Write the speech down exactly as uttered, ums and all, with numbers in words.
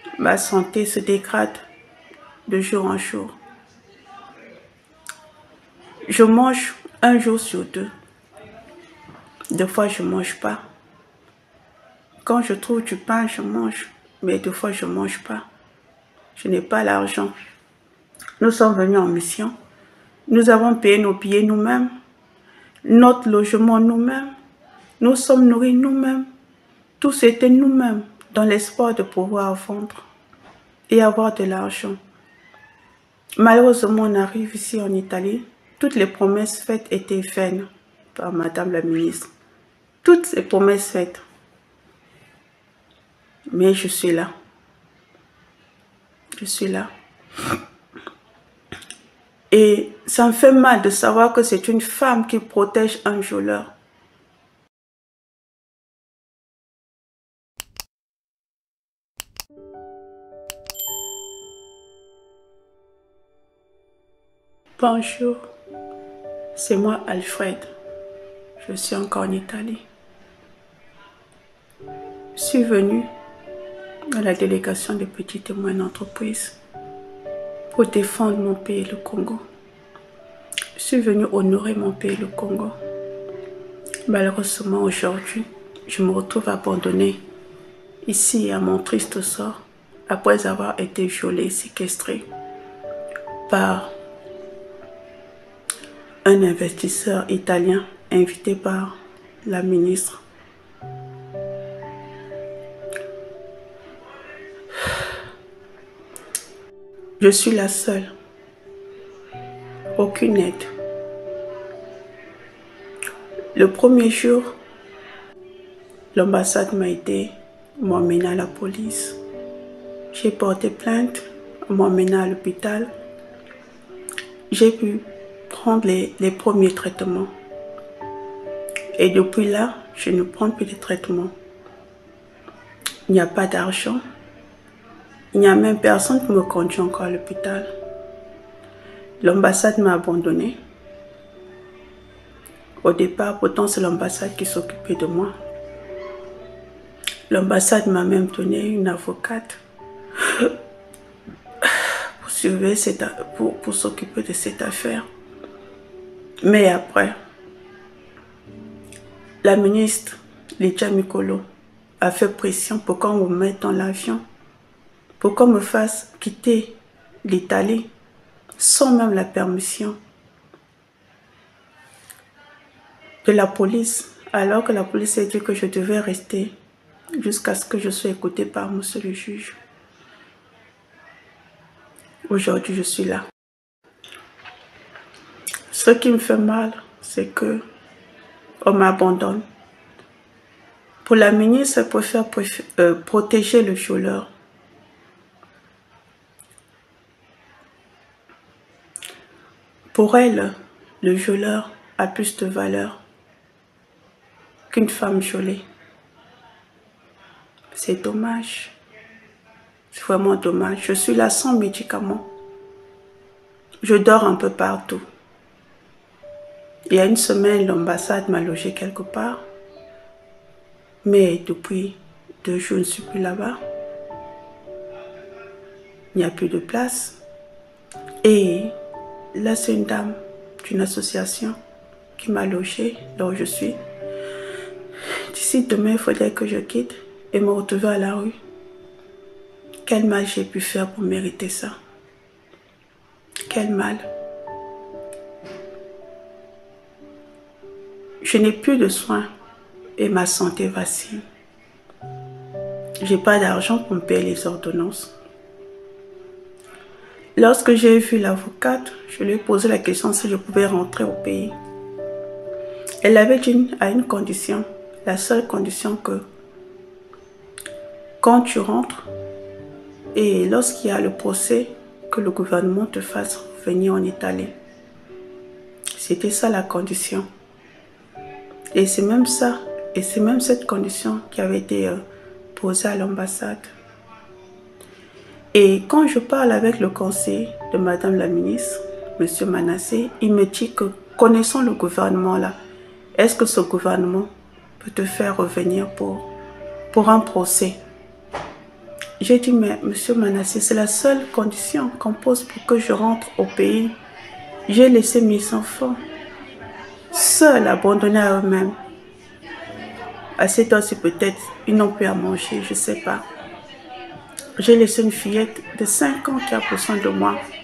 Ma santé se dégrade de jour en jour. Je mange un jour sur deux. Des fois, je ne mange pas. Quand je trouve du pain, je mange. Mais des fois, je ne mange pas. Je n'ai pas l'argent. Nous sommes venus en mission. Nous avons payé nos billets nous-mêmes. Notre logement nous-mêmes. Nous sommes nourris nous-mêmes. Tout c'était nous-mêmes dans l'espoir de pouvoir vendre et avoir de l'argent. Malheureusement, on arrive ici en Italie. Toutes les promesses faites étaient vaines par Madame la ministre. Toutes ces promesses faites. Mais je suis là. Je suis là. Et ça me fait mal de savoir que c'est une femme qui protège un violeur. Bonjour, c'est moi Alfred. Je suis encore en Italie. Je suis venue dans la délégation des petites et moyennes entreprises pour défendre mon pays, le Congo. Je suis venue honorer mon pays, le Congo. Malheureusement, aujourd'hui, je me retrouve abandonnée ici à mon triste sort après avoir été violée et séquestrée par un investisseur italien invité par la ministre. Je suis la seule. Aucune aide. Le premier jour, l'ambassade m'a aidé, m'a emmené à la police. J'ai porté plainte, m'a emmené à l'hôpital. J'ai pu prendre les, les premiers traitements. Et depuis là, je ne prends plus de traitements. Il n'y a pas d'argent. Il n'y a même personne qui me conduit encore à l'hôpital. L'ambassade m'a abandonnée. Au départ, pourtant, c'est l'ambassade qui s'occupait de moi. L'ambassade m'a même donné une avocate pour surveiller cette, pour, pour s'occuper de cette affaire. Mais après, la ministre Lydia Mikolo a fait pression pour qu'on me mette dans l'avion, pour qu'on me fasse quitter l'Italie sans même la permission de la police, alors que la police a dit que je devais rester jusqu'à ce que je sois écoutée par monsieur le juge. Aujourd'hui, je suis là. Ce qui me fait mal, c'est que on m'abandonne. Pour la ministre, elle préfère euh, protéger le violeur. Pour elle, le violeur a plus de valeur qu'une femme violée. C'est dommage. C'est vraiment dommage. Je suis là sans médicaments. Je dors un peu partout. Il y a une semaine, l'ambassade m'a logé quelque part. Mais depuis deux jours, je ne suis plus là-bas. Il n'y a plus de place. Et là, c'est une dame d'une association qui m'a logé là où je suis. D'ici demain, il faudrait que je quitte et me retrouver à la rue. Quel mal j'ai pu faire pour mériter ça? Quel mal? Je n'ai plus de soins et ma santé vacille. J'ai pas d'argent pour me payer les ordonnances. Lorsque j'ai vu l'avocate, je lui ai posé la question si je pouvais rentrer au pays. Elle avait dit à une condition, la seule condition que quand tu rentres et lorsqu'il y a le procès, que le gouvernement te fasse venir en Italie. C'était ça la condition. Et c'est même ça, et c'est même cette condition qui avait été euh, posée à l'ambassade. Et quand je parle avec le conseil de Madame la ministre, Monsieur Manassé, il me dit que connaissant le gouvernement là, est-ce que ce gouvernement peut te faire revenir pour, pour un procès? J'ai dit, mais monsieur Manassé, c'est la seule condition qu'on pose pour que je rentre au pays. J'ai laissé mes enfants seuls, abandonnés à eux-mêmes. À cette heure-ci, peut-être, ils n'ont plus à manger, je ne sais pas. J'ai laissé une fillette de cinq ans qui a besoin de moi.